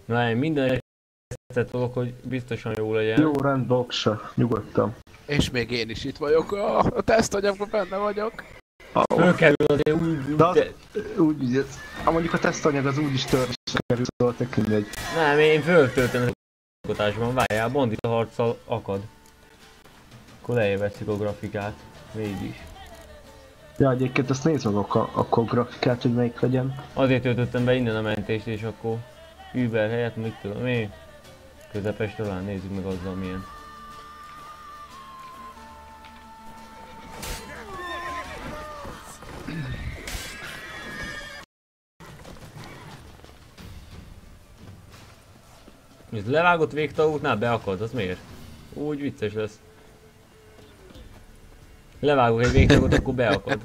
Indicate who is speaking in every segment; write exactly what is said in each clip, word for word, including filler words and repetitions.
Speaker 1: Na én minden ezt tudok, hogy biztosan jó legyen.
Speaker 2: Jó, rendben, oksa, nyugodtan.
Speaker 3: És még én is itt vagyok, a, a tesztanyagban benne vagyok.
Speaker 1: Fölkerül azért úgy,
Speaker 2: de... Az,
Speaker 1: de...
Speaker 2: úgy, úgy, ez, mondjuk a tesztanyag az úgyis törvésre kerül, szóval tök mindegy.
Speaker 1: Nem, én föltöltem az alkotásban, várjál, bandita harccal akad. Akkor lejjevetszik a grafikát, mégis.
Speaker 2: Ja, egyébként azt nézd meg akkor, akkor grafikát, hogy melyik legyen.
Speaker 1: Azért töltöttem be innen a mentést, és akkor Uber helyett, mit tudom én, közepes talán nézzük meg azzal milyen. Ez levágott végtagútnál beakad, az miért? Úgy vicces lesz. Levágok egy végtagot, akkor beakad.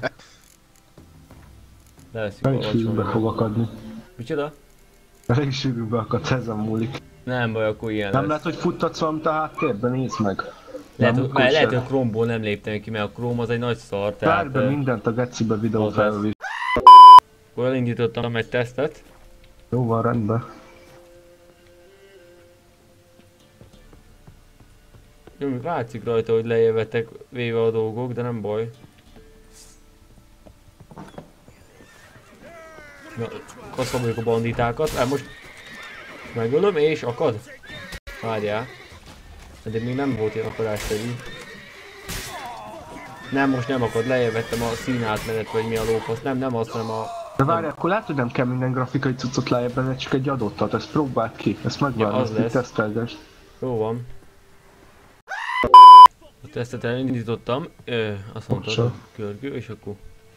Speaker 1: Leveszik
Speaker 2: Elég sűrűn fog akadni.
Speaker 1: Micsoda?
Speaker 2: Elég sűrűn beakad, ezen múlik.
Speaker 1: Nem baj, akkor ilyen
Speaker 2: Nem
Speaker 1: lesz.
Speaker 2: lehet, hogy futtatsz valamit a háttérben, nézd meg.
Speaker 1: Lehet, hogy, lehet, hogy a Chrome-ból nem léptem ki, mert a Chrome az egy nagy szar, tehát...
Speaker 2: Várj be mindent a gecibe videó felvés.
Speaker 1: Akkor elindítottam egy tesztet.
Speaker 2: Jó van, rendben.
Speaker 1: Jó, látszik rajta, hogy lejjevettek véve a dolgok, de nem baj. Na, kaszaboljuk a banditákat, hát most megölöm és akad. Várjál. De még nem volt ilyen akadásszerű. Nem, most nem akad, lejjevettem a színátmenet, vagy mi a lófasz. Nem, nem azt, hanem a...
Speaker 2: De várj, akkor látod, hogy nem kell minden grafikai cuccot lejjebben, csak egy adottat, ezt próbáld ki, ezt megvárom,
Speaker 1: ja,
Speaker 2: ezt itt tesztelges.
Speaker 1: Jó van. A tesztet elindítottam, ö, azt mondtad, hogy körgő, és akkor...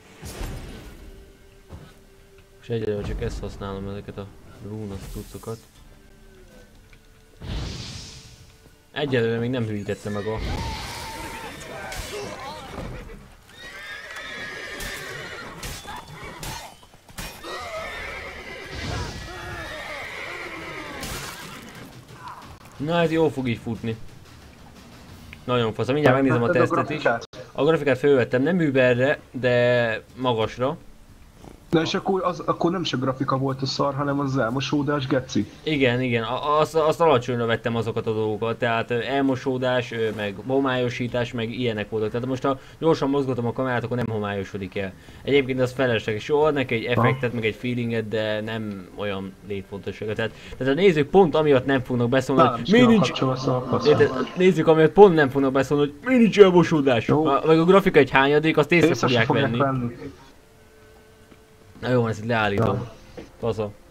Speaker 1: És egyelőre csak ezt használom, ezeket a rúnas cuccokat. Egyelőre még nem hűítette meg a... Na ez jó fog így futni. Nagyon fasz, mindjárt megnézem a tesztet is. A grafikát fölvettem, nem Uberre, de magasra.
Speaker 2: Na és akkor, az, akkor nem se grafika volt a szar, hanem az elmosódás geci?
Speaker 1: Igen, igen, azt, azt alacsonyra vettem azokat a dolgokat, tehát elmosódás, meg homályosítás, meg ilyenek voltak. Tehát most ha gyorsan mozgatom a kamerát, akkor nem homályosodik el. Egyébként az felesleges, jó, ad neki egy effektet, ha. meg egy feelinget, de nem olyan létfontossága. Tehát, tehát a nézők pont amiatt nem fognak beszólni,
Speaker 2: Na,
Speaker 1: hogy mi nincs...
Speaker 2: A
Speaker 1: nézzük, amiatt pont nem fognak beszólni, hogy mi nincs elmosódás. A, meg a grafika egy hányadék, azt észre fogják venni. venni. Na jó, ezt leállítom. Pasza.